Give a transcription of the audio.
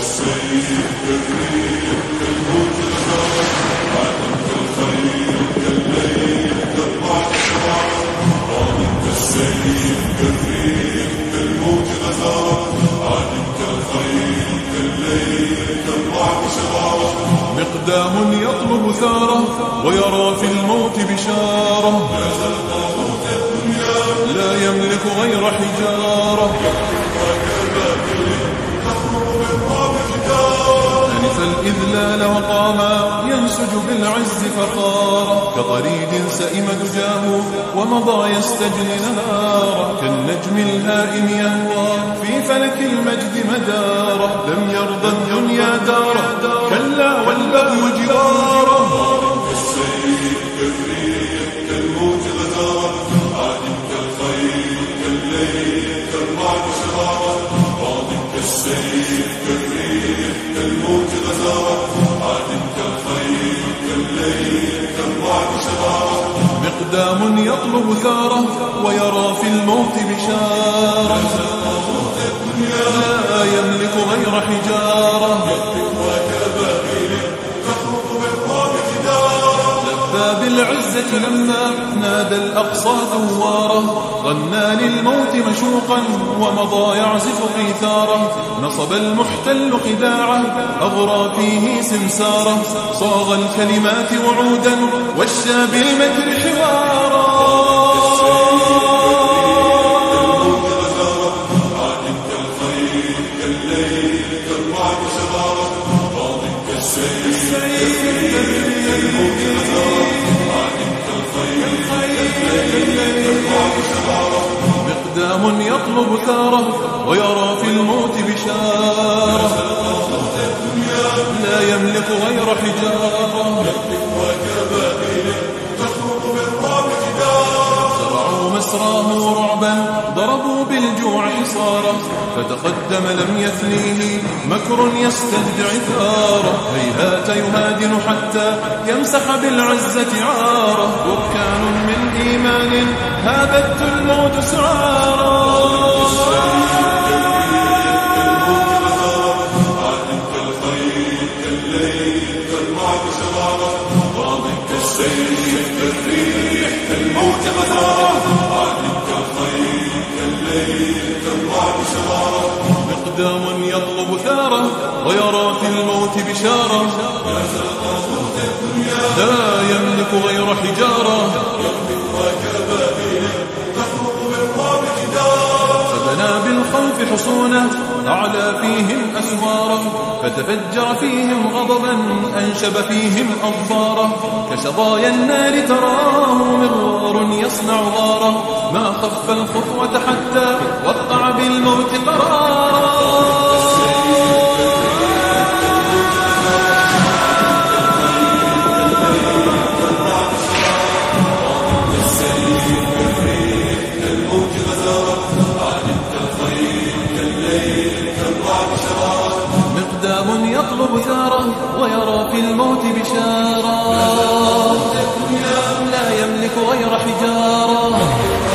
مقدام يطلب ثاره ويرى في الموت بشارة، لا يملك غير حجارة. أنف الإذلال وقاما ينسج بالعز فقارا، كطريد سئم دجاه ومضى يستجني نهارا، كالنجم الهائم يهوى في فلك المجد مدارا، لم يرضى الدنيا دارا كلا والبغي جوارا. كالسيف كالريح كالموت غزارا، عاد كالخيل كالليل كالرعد شرارا، راض كالسيف كالريح كالموت غزارا، عاد كالخيل كالليل كالرعد شرارا. مقدام يطلب ثاره ويرى في الموت بشارة، لا يملك غير حجارة. لبى بالعزة لما نادى الأقصى دواره، غنى للموت مشوقا ومضى يعزف قيثاره، نصب المحتل خداعه أغرى فيه سمساره، صاغ الكلمات وعودا وشى بالمكر حوارا. مقدام يطلب ثاره ويرى في الموت بشارة، لا يملك غير حجارة. زرعوا مسراه رعبا ضربوا بالجوع حصارا، فتقدم لم يثنيه مكر يستدعي ثاره، هيهات يهادن حتى يمسح بالعزة عاره، بركان من إيمان هابت الموت سعارا. كالسيف كالريح كالموت غزارا، عاد كالخيل كالليل كالرعد شرارا. مقدام يطلب ثاره ويرى في الموت بشارة، لا يملك غير حجارة. فبنى بالخوف حصونه أعلى فيهم أسواره، فتفجر فيهم غضبا أنشب فيهم أظفاره، كشظايا النار تراه مغوار يصنع غاره، ما خف الخطوة حتى وقع بالموت قرارا. مقدام يطلب ثاره ويرى في الموت بشارة، لا يملك غير حجارة.